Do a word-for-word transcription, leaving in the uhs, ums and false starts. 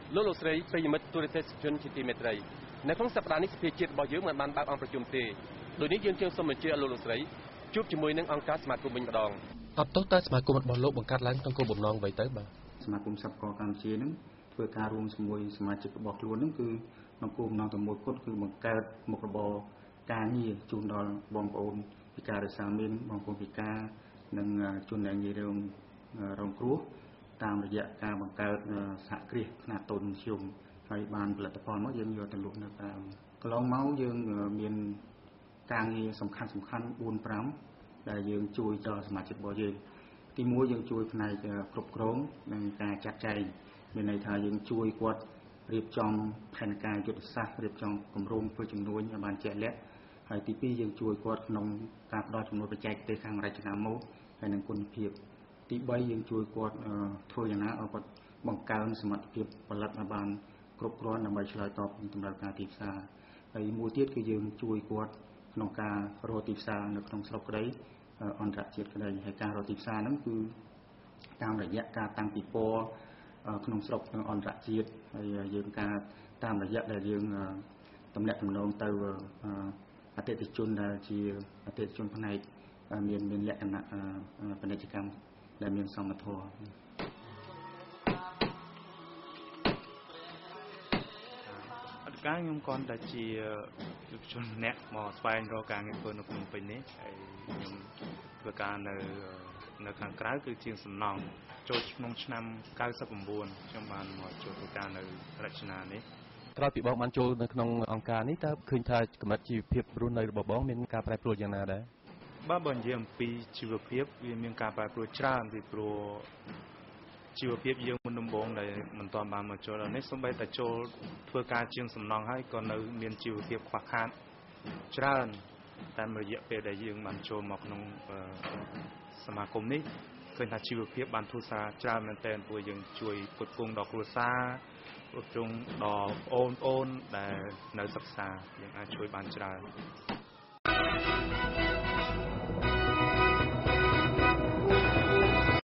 លោកលោកស្រីប្រិយមិត្តទូរទស្សនិកជនជាទីមេត្រីនៅក្នុងសប្តាហ៍នេះសភាជាតិរបស់យើងមិនបានបើកអង្គប្រជុំទេដូចនេះយើងជើងសូមបញ្ជាលោកលោកស្រីជួបជាមួយនឹងអង្គការសមាគមវិញម្ដងអត់ទោះតែសមាគមរបស់លោកបង្កើតឡើងក្នុងគោលបំណងអ្វីទៅបាទសមាគមសិប្បករកម្ពុជានឹងធ្វើការរួមជាមួយសមាជិករបស់ខ្លួននឹងគឺក្នុងគោលបំណងតែមួយគត់គឺបង្កើតមុខរបរការងារជូនដល់បងប្អូនពិការរសាមានបងប្អូនពិការនិងជនដែលងាយរងរងគ្រោះតាមរយៈការបង្កើតសហគ្រាសខ្នាតតូចមធ្យមហើយបានផលិតផលមកយើងយកទៅលក់នៅតាមកន្លងមកយើងមានការងារសំខាន់សំខាន់បួន ប្រាំដែលយើងជួយដល់សមាជិករបស់យើងទីមួយយើងជួយផ្នែកគ្រប់គ្រងនិងការចាត់ចែងមានន័យថាយើងជួយគាត់រៀបចំផែនការយុទ្ធសាស្ត្ររៀបចំគម្រោងធ្វើជំនួញឲ្យបានជាក់លាក់ហើយទីពីរយើងជួយគាត់ក្នុងការផ្ដល់ជំនួយបច្ចេកទេសខាងរចនាម៉ូដហើយនិងគុណភាពទីបីយើងជួយគាត់ធ្វើយ៉ាងណាឲ្យគាត់បង្កើនសមត្ថភាពផលិតឲ្យបានគ្រប់គ្រាន់ដើម្បីឆ្លើយតបនឹងតម្រូវការទីផ្សារហើយមួយទៀតគឺយើងជួយគាត់ក្នុងការរកទីផ្សារនៅក្នុងស្រុកក្តីអន្តរជាតិក្តីហើយការរកទីផ្សារហ្នឹងគឺតាមរយៈការតាំងពិព័រណ៍ក្នុងស្រុកនិងអន្តរជាតិហើយយើងការតាមរយៈដែលយើងតំណាក់តំណងទៅអតិថិជនដែលជាអតិថិជនផ្នែកមានមានលក្ខណៈពាណិជ្ជកម្មដែលមានសមត្ថភាពអត់ការខ្ញុំគាត់តែជាយុវជនម្នាក់មកស្វែងរកការងារធ្វើនៅក្នុងពេញនេះហើយខ្ញុំធ្វើការនៅនៅខាងក្រៅគឺជាងសំណង់ចូលក្នុងឆ្នាំเก้าสิบเก้าខ្ញុំបានមកចូលធ្វើការនៅរចនានេះក្រោយពីបងបានចូលនៅក្នុងអង្គការនេះតើឃើញថាកម្រិតជីវភាពរស់នៅរបស់បងមានការប្រែប្រួលយ៉ាងណាដែរបាទបើនិយាយអំពីជីវភាពវាមានការប្រែប្រួលច្រើនពីព្រោះជីវភាពយើងមុនដំបូងដែលមិនទាន់បានមកចូលដល់នេះសូម្បីតែចូលធ្វើការជាងសំណង់ហើយក៏នៅមានជីវភាពខ្វះខាតច្រើនតាមរយៈពេលដែលយើងបានចូលមកក្នុងសមាគមនេះឃើញថាជីវភាពបានធូរស្រាលច្រើនមែនទែនព្រោះយើងជួយផ្គត់ផ្គង់ដល់គ្រួសារផ្គត់ផ្គង់ដល់បងប្អូនដែលនៅសិក្សាយើងអាចជួយបានច្រើន